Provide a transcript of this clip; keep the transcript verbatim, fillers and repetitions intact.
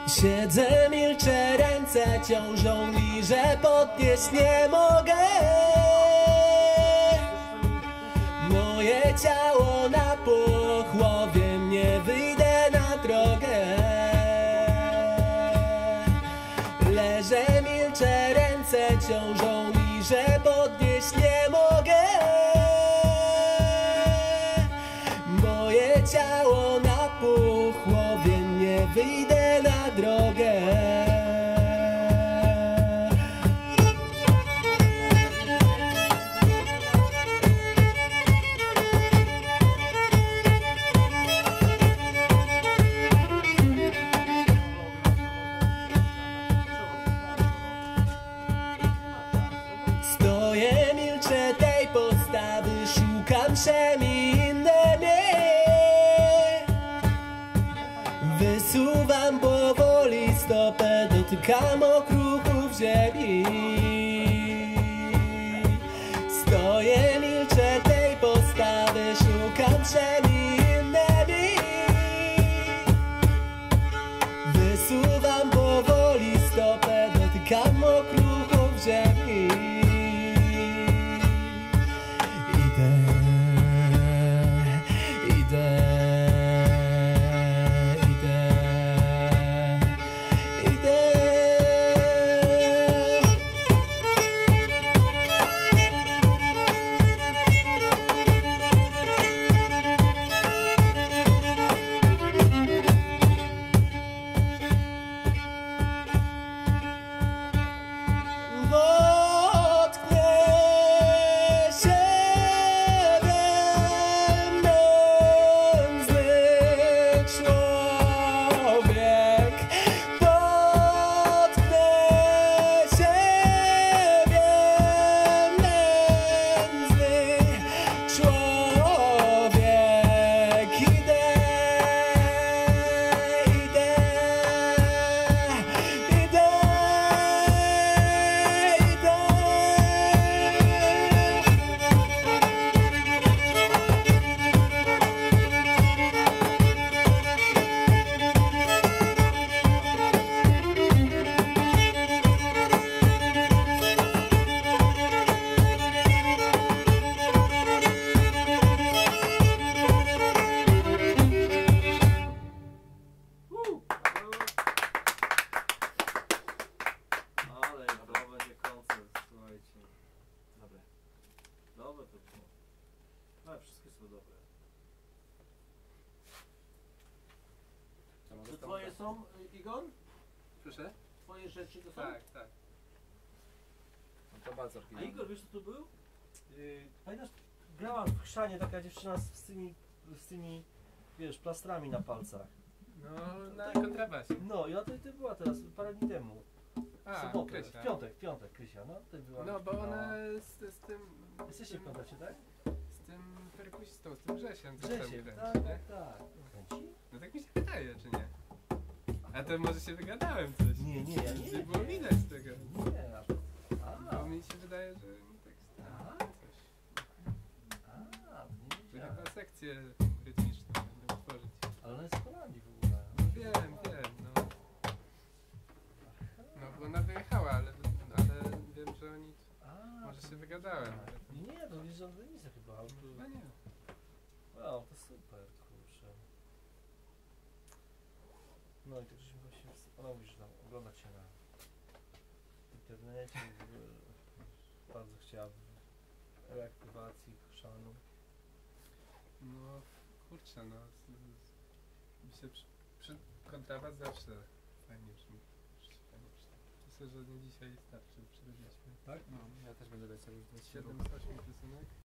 Siedzę, milczę, ręce ciążą, liżę, podnieść nie mogę. Moje ciało na pochłowie, nie wyjdę na drogę. Leżę, milczę, ręce ciążą, liżę, podnieść nie mogę. Moje ciało na pochłowie, nie wyjdę na drogę. Stoję, milczę tej postawy, szukam przemi inne mnie. Wysuwam powoli stopę, dotykam okruchów ziemi. Stoję, milczę tej postawy, szukam przemi inne mnie. Wysuwam powoli stopę, dotykam okruchów ziemi. Dobre to było. No, wszystkie są dobre. To twoje są, Igor? Proszę? Twoje rzeczy to są? Tak, tak. No to bardzo A Igor, wiesz co tu był? Yy, pamiętasz, grała w chrzanie taka dziewczyna z, z tymi, z tymi, wiesz, plastrami na palcach. No, na kontrabasie. No i ona to, to była teraz, parę dni temu. W A, sobotę, Krysia. w piątek, w piątek, Krysia, no to była. No, bo ona z, z tym... Jesteście w kontakcie, tak? Z tym perkusistą, z tym Grzesiem. co tam Grzesiek, kręci, tak, nie? tak, tak. Kręci? No tak mi się wydaje, czy nie? A to może się wygadałem coś. Nie, nie, ja nie Nie było wiem. widać tego. Nie, a, Bo mi się wydaje, że mi tak A? stanie coś. a, nie Że wiedziałem. chyba sekcję rytmiczną będę tworzyć. Ale ona jest z Holandii w ogóle. No wiem, wiem, no. No bo ona wyjechała, ale, ale wiem, że oni... A, Może się wygadałem. nie, to wiesz, że on Denisa chyba. ale to- No nie. Wow, to super, kurczę. No i tak żeśmy właśnie, ona mówi, że tam ogląda cię na internecie, w ogóle bardzo chciała reaktywacji chrzanu. No kurczę, no. Z, z, mi się przy, przy kontrabas zawsze fajnie brzmi. Fajnie brzmi. Myślę, że nie dzisiaj starczy, przydaliśmy. Tak? No, ja też będę leciał już do siedem z ośmiu piosenek.